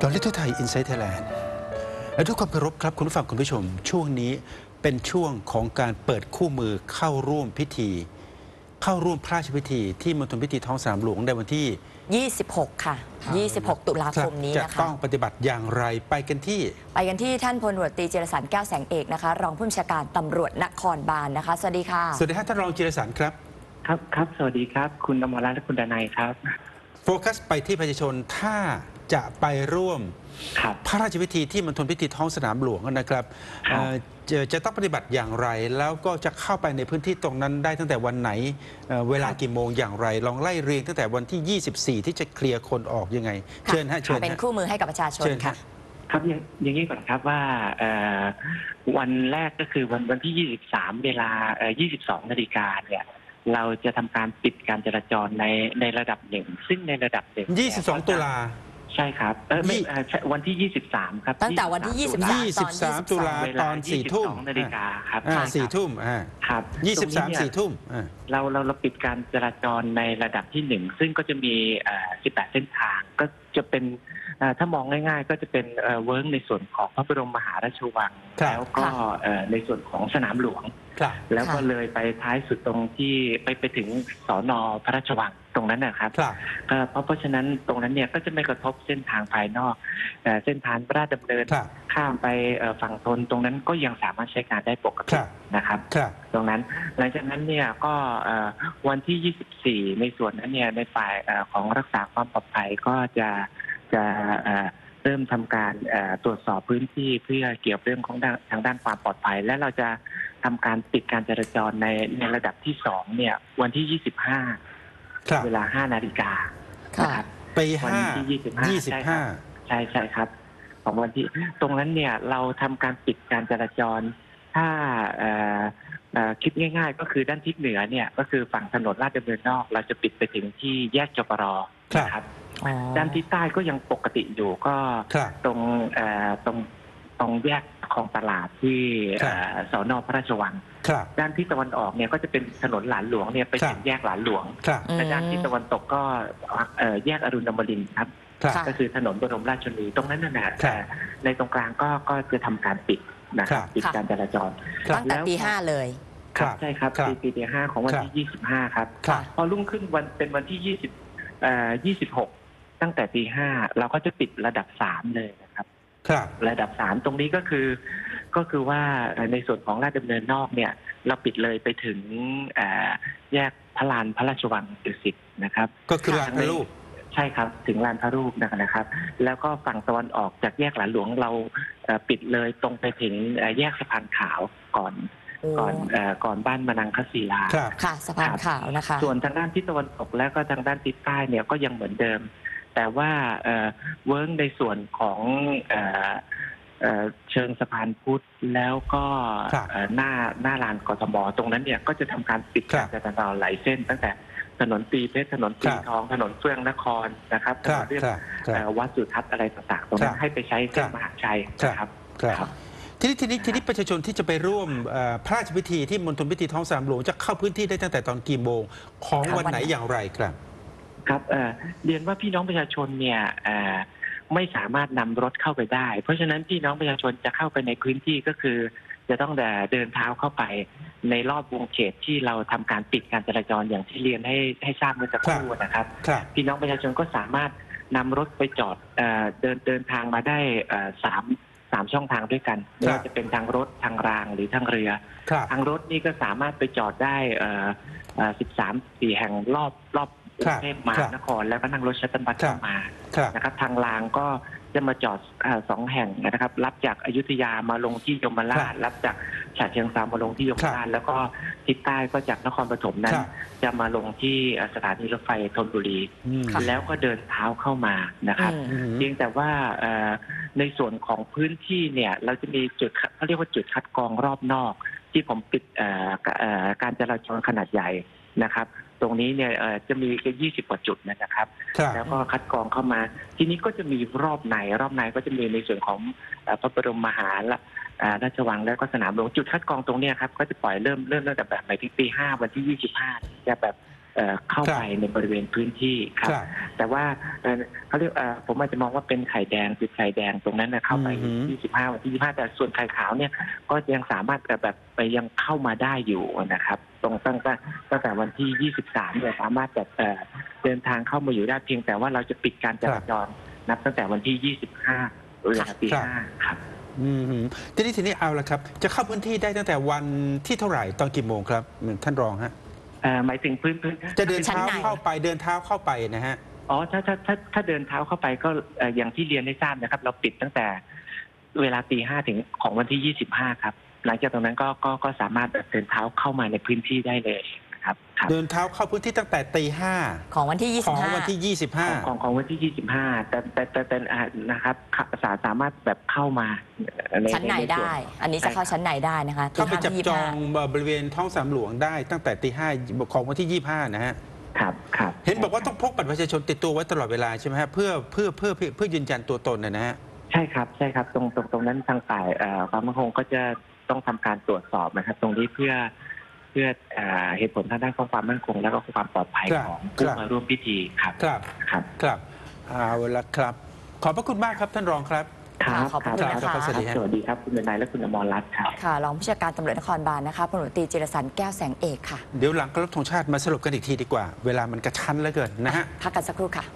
อนลิทไทยอินไซต์ไทยแลนด์และทุกความเคารพครับคุณผู้ฟังคุณผู้ชมช่วงนี้เป็นช่วงของการเปิดคู่มือเข้าร่วมพิธีเข้าร่วมพระราชพิธีที่มณฑลพิธีท้องสนามหลวงในวันที่ 26 ค่ะ 26 ตุลาคมนี้นะคะจะต้องปฏิบัติอย่างไรไปกันที่ท่านพลตำรวจตรีจิรสันต์แก้วแสงเอกนะคะรองผู้บัญชาการตำรวจนครบาลนะคะสวัสดีค่ะสวัสดีครับท่านรองจิรสันต์ครับครับสวัสดีครับคุณอมรรัตน์และคุณดนัยครับโฟกัสไปที่ประชาชนถ้าจะไปร่วมพระราชพิธีที่มณฑลพิธีท้องสนามหลวงนะครับจะต้องปฏิบัติอย่างไรแล้วก็จะเข้าไปในพื้นที่ตรงนั้นได้ตั้งแต่วันไหนเวลากี่โมงอย่างไรลองไล่เรียงตั้งแต่วันที่ 24 ที่จะเคลียร์คนออกยังไงเชิญเชิญเป็นคู่มือให้กับประชาชนค่ะครับอย่างนี้ก่อนครับว่าวันแรกก็คือวันที่ 23 เวลา 22 นาฬิกาเนี่ยเราจะทำการปิดการจราจรในระดับหนึ่งซึ่งในระดับหนึ่ง 22 ตุลาใช่ครับไม่วันที่ 23 ครับตั้งแต่วันที่ 23 ตุลาตอน 4 ทุ่มนาฬิกาครับ 4 ทุ่มครับ 23 4 ทุ่มเราปิดการจราจรในระดับที่ 1ซึ่งก็จะมี18 เส้นทางก็จะเป็นถ้ามองง่ายๆก็จะเป็นเวิร์กในส่วนของพระบรมมหาราชวังแล้วก็ในส่วนของสนามหลวงแล้วก็เลยไปท้ายสุดตรงที่ไปถึงสน.พระราชวังตรงนั้นนะครับเพราะฉะนั้นตรงนั้นเนี่ยก็จะไม่กระทบเส้นทางภายนอกเส้นทางราชดำเนินข้ามไปฝั่งทนตรงนั้นก็ยังสามารถใช้การได้ปกตินะครับตรงนั้นหลังจากนั้นเนี่ยก็วันที่ 24 ในส่วนนั้นเนี่ยในฝ่ายของรักษาความปลอดภัยก็จะเริ่มทำการตรวจสอบพื้นที่เพื่อเกี่ยวเรื่องของทางด้านความปลอดภัยและเราจะทำการปิดการจราจรในระดับที่ 2เนี่ยวันที่ 25 เวลา 5 นาฬิกาครับไปวันที่ 25ใช่ครับของวันที่ตรงนั้นเนี่ยเราทำการปิดการจราจรถ้าคิดง่ายๆก็คือด้านทิศเหนือเนี่ยก็คือฝั่งถนนลาดดำเนินนอกเราจะปิดไปถึงที่แยกจปรนะครับด้านทิศใต้ก็ยังปกติอยู่ก็ตรงแยกของตลาดที่สน.พระราชวังด้านทิศตะวันออกเนี่ยก็จะเป็นถนนหลานหลวงเนี่ยไปถึงแยกหลานหลวงและด้านทิศตะวันตกก็แยกอรุณอมรินทร์ครับก็คือถนนบรมราชชนนีตรงนั้นนะในตรงกลางก็จะทำการปิดนะครับปิดการจราจรตั้งแต่ตี 5เลยครับใช่ครับตี 5ของวันที่ 25ครับพอรุ่งขึ้นเป็นวันที่ 26ตั้งแต่ตี 5เราก็จะปิดระดับ 3เลยนะครับระดับ 3ตรงนี้ก็คือว่าในส่วนของลาดดำเนินนอกเนี่ยเราปิดเลยไปถึงแยกพระลานพระราชวังดุสิตนะครับก็คือลานพระรูปใช่ครับถึงลานพระรูปนะครับแล้วก็ฝั่งตะวันออกจากแยกหลานหลวงเราปิดเลยตรงไปถึงแยกสะพานขาวก่อนบ้านมนังคศิลาค่ะสะพานขาวนะคะส่วนทางด้านทิศตะวันตกแล้วก็ทางด้านทิศใต้เนี่ยก็ยังเหมือนเดิมแต่ว่าเวิร์กในส่วนของเชิงสะพานพุทธแล้วก็หน้าลานกทมตรงนั้นเนี่ยก็จะทำการปิดการจราจรหลายเส้นตั้งแต่ถนนตีเพชรถนนตีทองถนนเฟื่องนครนะครับถนนเรื่องวัดสุทัศน์อะไรต่างๆตรงนั้นให้ไปใช้เส้นมหาชัยนะครับทีนี้ประชาชนที่จะไปร่วมพระราชพิธีที่มณฑลพิธีท้องสนามหลวงจะเข้าพื้นที่ได้ตั้งแต่ตอนกี่โมงของวันไหนอย่างไรครับครับเรียนว่าพี่น้องประชาชนเนี่ยไม่สามารถนำรถเข้าไปได้เพราะฉะนั้นพี่น้องประชาชนจะเข้าไปในพื้นที่ก็คือจะต้องเดินเท้าเข้าไปในรอบวงเขตที่เราทำการปิดการจราจรอย่างที่เรียนให้ทราบเมื่อสักครู่นะครับพี่น้องประชาชนก็สามารถนำรถไปจอดเดินทางมาได้3 ช่องทางด้วยกันไม่ว่าจะเป็นทางรถทางรางหรือทางเรือทางรถนี่ก็สามารถไปจอดได้13 แห่งรอบกรุงเทพมหานครแล้วก็นั่งรถชัตเติลบัสเข้ามานะครับทางรางก็จะมาจอด2 แห่งนะครับรับจากอยุธยามาลงที่ยมราชรับจากฉะเชิงเทรามาลงที่ยมราชแล้วก็ทิศใต้ก็จากนครปฐมนั้นจะมาลงที่สถานีรถไฟธนบุรีแล้วก็เดินเท้าเข้ามานะครับเพียงแต่ว่าในส่วนของพื้นที่เนี่ยเราจะมีจุดเขาเรียกว่าจุดคัดกรองรอบนอกที่ผมปิดการจราจรขนาดใหญ่นะครับตรงนี้เนี่ยจะมี20 กว่าจุดนะครับแล้วก็คัดกรองเข้ามาทีนี้ก็จะมีรอบในก็จะมีในส่วนของพระบรมมหาราชวังแล้วก็สนามหลวงจุดคัดกรองตรงนี้ครับก็จะปล่อยเริ่มตั้งแต่แบบในที่ตี 5วันที่ 25จะแบบเข้าไปในบริเวณพื้นที่ครับครับแต่ว่าเขาเรียกผมอาจจะมองว่าเป็นไข่แดงจุดไข่แดงตรงนั้นนะเข้าไปอือฮึ 25 วันที่ 25 แต่ส่วนไข่ขาวเนี่ยก็ยังสามารถแบบไปยังเข้ามาได้อยู่นะครับตรงตั้งแต่วันที่ 23 เนี่ยสามารถแบบเดินทางเข้ามาอยู่ได้เพียงแต่ว่าเราจะปิดการจราจรนับตั้งแต่วันที่ 25 เวลาตี 5 ครับทีนี้เอาละครับ จะเข้าพื้นที่ได้ตั้งแต่วันที่เท่าไหร่ตอนกี่โมงครับท่านรองฮะหมายถึงพื้นจะเดินเท้าชั้นไหนเข้าไปเดินเท้าเข้าไปนะฮะอ๋อถ้าเดินเท้าเข้าไปก็อย่างที่เรียนให้ทราบนะครับ เราปิดตั้งแต่เวลาตี 5 ถึงของวันที่ 25 ครับ หลังจากตรงนั้นก็สามารถเดินเท้าเข้ามาในพื้นที่ได้เลยนะครับครับเดินเท้าเข้าพื้นที่ตั้งแต่ตี 5 ของวันที่ของวันที่ของวันที่ 25 แต่นะครับสามารถแบบเข้ามา 25 ชั้นไหนได้ อันนี้จะเข้าชั้นไหนได้นะคะ 25 เข้าไปจับที่จองบริเวณท้องสนามหลวงได้ตั้งแต่ตี 5 ของวันที่ 25 นะฮะครับเห็นบอกว่าต้องพกบัตรประชาชนติดตัวไว้ตลอดเวลาใช่ไหมฮะเพื่อยืนยันตัวตนนะฮะใช่ครับตรงนั้นทางฝ่ายความมั่นคงก็จะต้องทำการตรวจสอบนะครับ ตรงนี้เพื่อเหตุผลทางด้านของความมั่นคงและก็ความปลอดภัยครับของผู้ครับมาร่วมพิธีครับครับเอาละครับ ขอบพระคุณมากครับท่านรองครับขอบคุณนะคะครับสวัสดีสวัสดีครับคุณเดนายและคุณอมรรัตน์ครับค่ะรองผู้บัญชาการตำรวจนครบาลนะคะพลตำรวจตรีจิรสันแก้วแสงเอกค่ะเดี๋ยวหลังเคารพธงชาติมาสรุปกันอีกทีดีกว่า เวลามันกระชั้นเหลือเกินนะฮะพักกันสักครู่ค่ะ